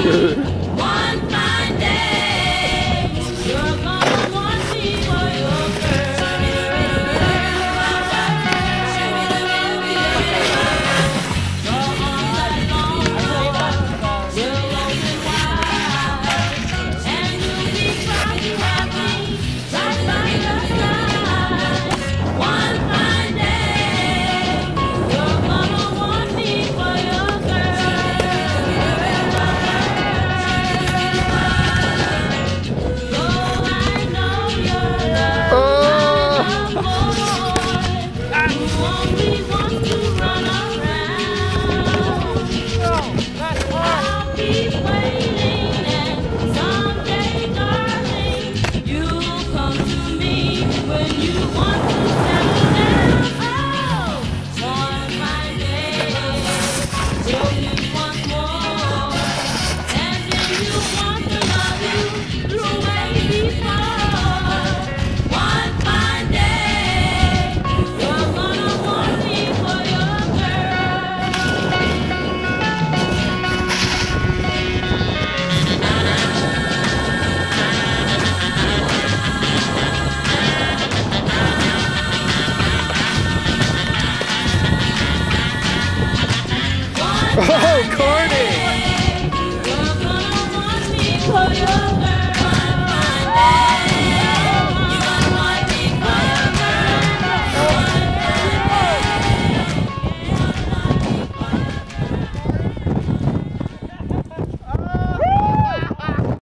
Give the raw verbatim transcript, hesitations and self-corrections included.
One fine day, you're gonna want me for your girl. You're on that long road, you're rolling wide, and you'll be crying happy right by your side. One fine day, you're gonna want me for your girl. So I know you're love boy who only wants to run around. I'll keep waiting, and someday, darling, you'll come to me when you want to settle down. Oh, one fine day, you'll live once more, and then you want to love you the way before. One fine day, you're gonna want me for your girl. Oh, Courtney!